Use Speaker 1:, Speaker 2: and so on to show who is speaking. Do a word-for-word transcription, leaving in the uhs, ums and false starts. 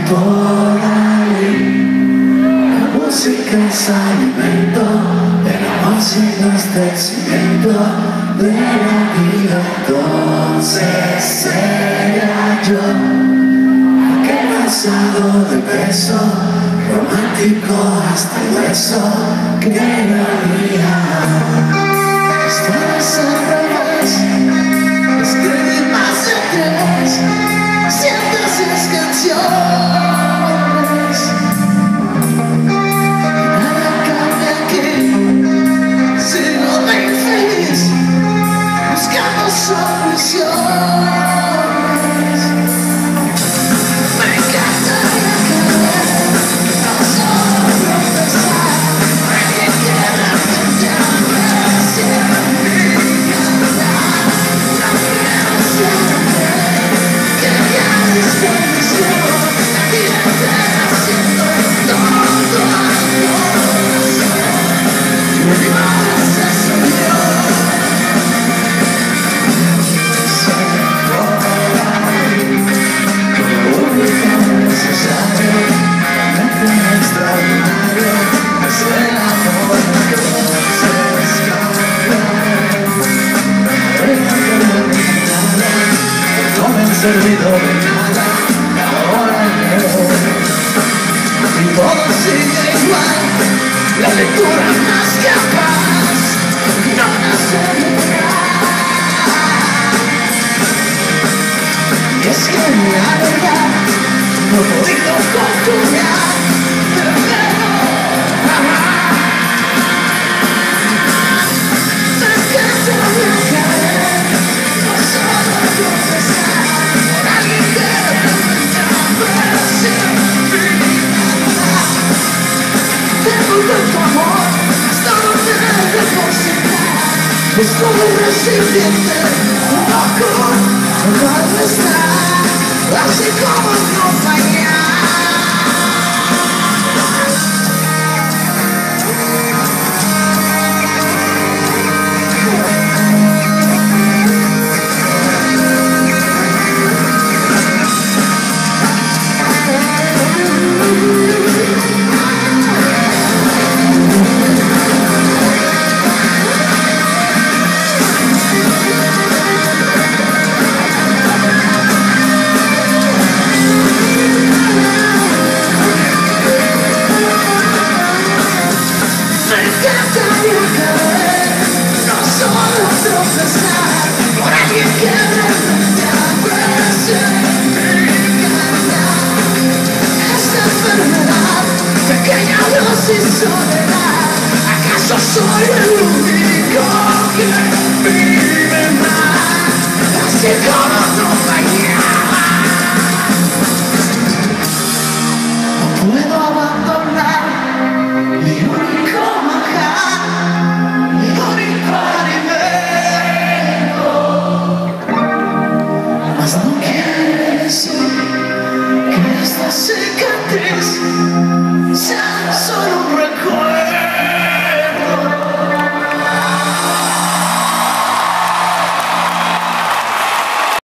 Speaker 1: por ahí. La música es alimento, el amor signo es del cimiento de la vida. Entonces sería yo aquel pasado de peso, romántico hasta el hueso, que no había. Estás al revés, escribí más de tres, sientes esas canciones. Nada cambia aquí, sigo de infeliz, buscando soluciones. Me encantaría caer, no solo tropezar, alguien que realmente aprecie mi cantar. No quiero siempre que ya desperdició la vida entera haciendo todo al corazón. Y ahora se subió. Servido de nada, ahora leo y todo sigue igual, la lectura más capaz no nace de y es que la verdad no he podido conjugar, pero creo me encantaría caer, no solo tropezar. Tengo tanto amor, hasta donde depositar. Estoy recipiente, un poco, no está, así como no fallar. Pequeña dosis soledad, ¿acaso soy el